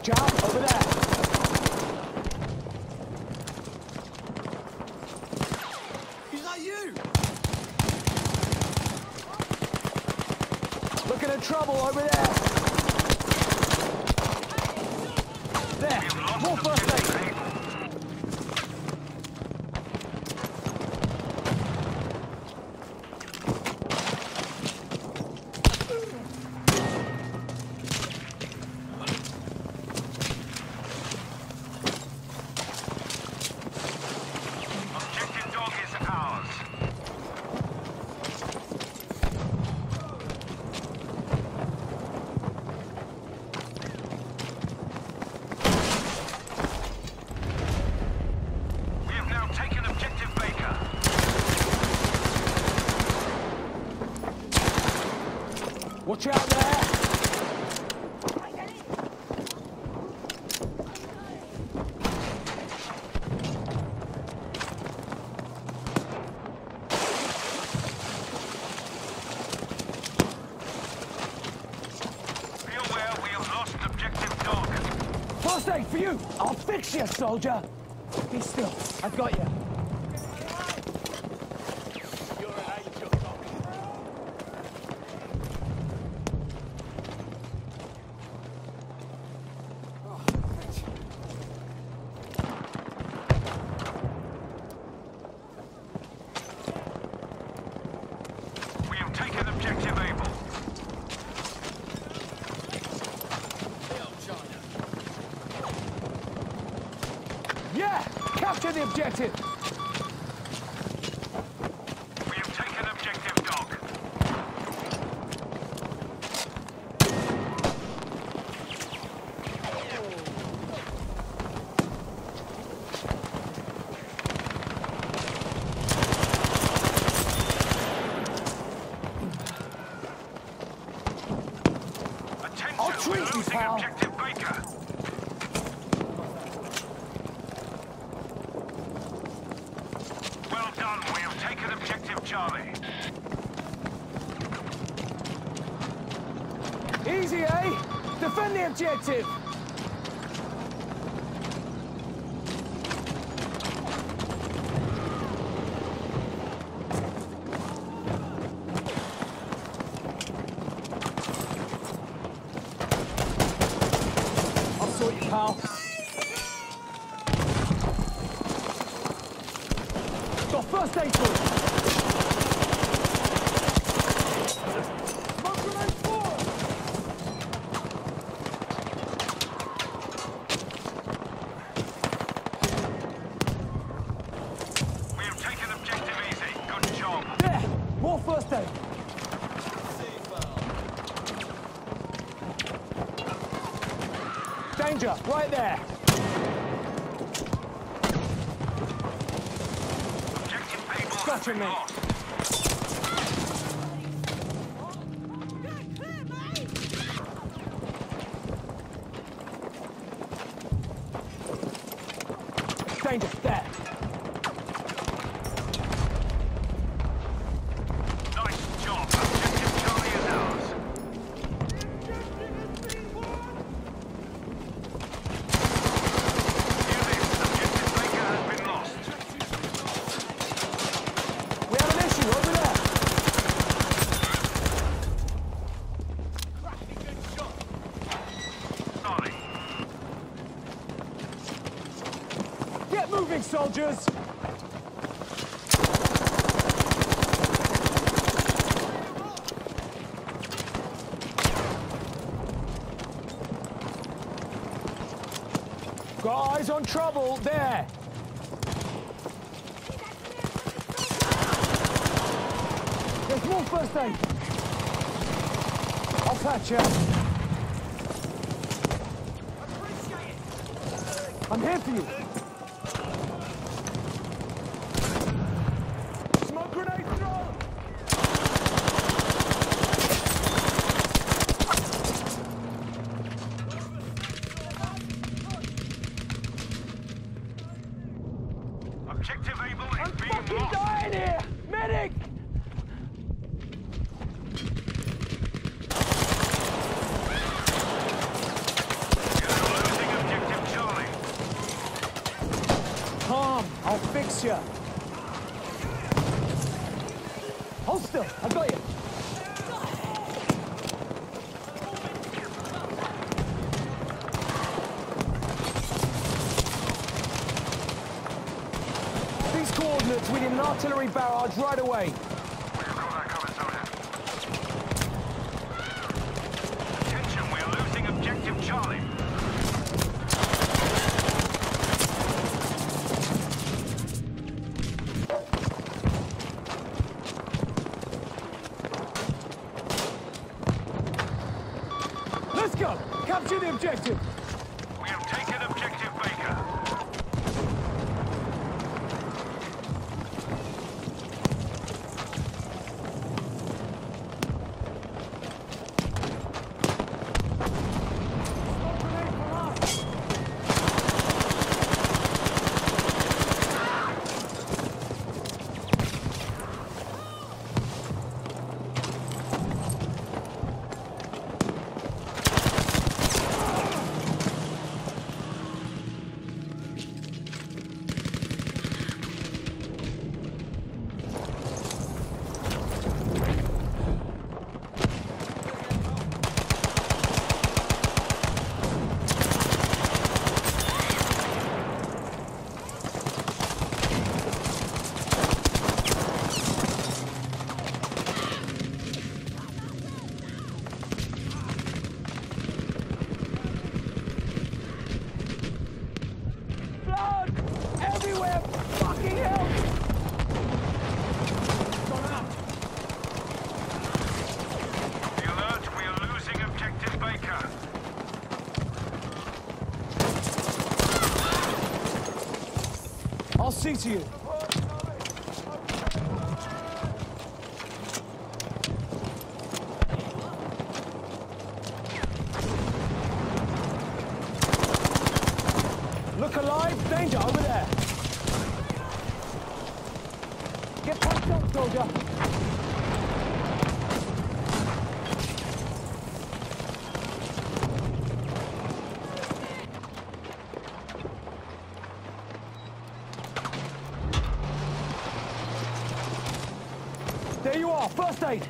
out, over there. Is that you? Looking at trouble over there. There, more first aid. Objective dog is ours. We have now taken objective Baker. Watch out there. Be aware we have lost objective dog. First aid for you. I'll fix you, soldier. Be still. I've got you. You're an angel, Doc. Oh, thanks. We have taken objective Able. Hell, China. Yeah! Capture the objective! We have taken objective dog. Attention, I'll we're treat you, losing pal. objective Baker. Well done, we have taken objective Charlie. Easy, eh? Defend the objective! I'll sort you, pal. Got first aid for you. Smoke grenade forward! We have taken objective easy. Good job. There! More first aid. Danger, right there. Objective Able has Gotcha, been mate. lost. Danger, there. Nice job. Objective Charlie is ours. Hear this. Objective Baker has been lost. We have an issue over there. Sorry. Get moving, soldiers. Got eyes on trouble, there. There's more first aid. I'll patch you. I'm here for you. Smoke grenade thrown! Objective Able I'm is being fucking lost. dying here! Medic! You're losing Calm. I'll fix you. Hold still. I got you. These coordinates within an artillery barrage right away. We've got that covered, Soldier. Attention, we're losing objective Charlie. Let's go! Capture the objective! We have taken objective Baker. Blood! Everywhere! Fucking hell! The alert, we are losing objective Baker. I'll see to you. Look alive, danger over there. Get pumped up, soldier. There you are, first aid.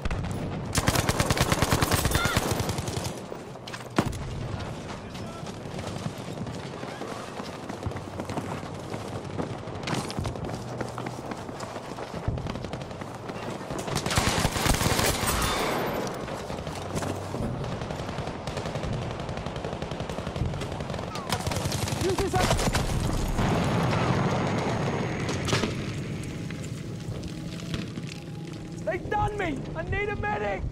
Use this up. They've done me! I need a medic!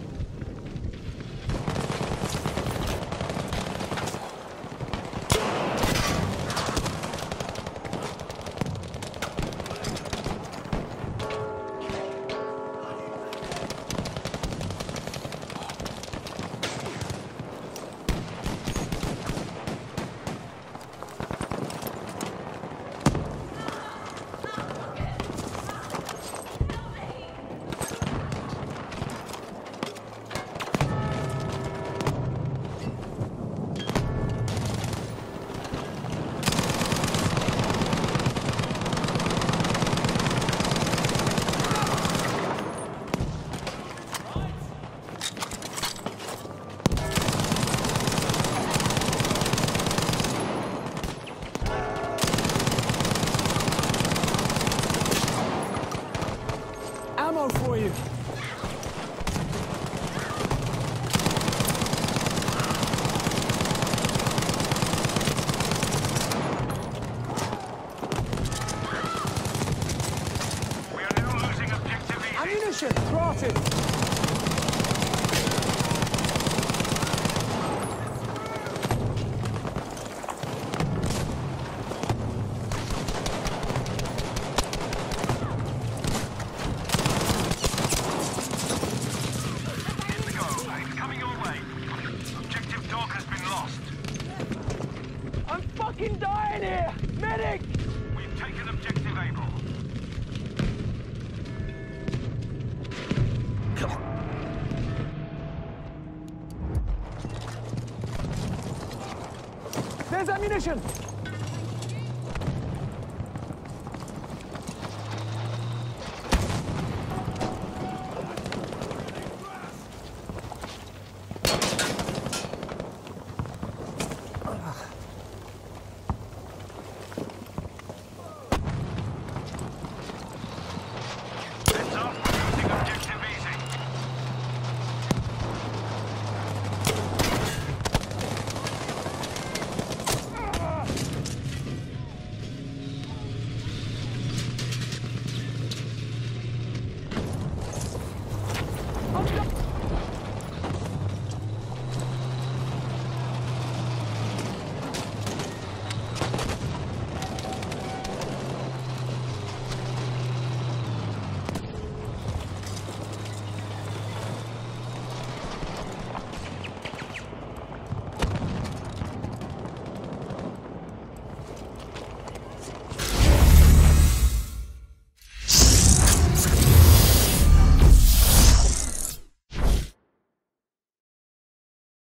Ammo for you. We are now losing objective easy. Ammunition, granted. Coming your way. Objective Dog has been lost. I'm fucking dying here! Medic! We've taken objective Able. There's ammunition!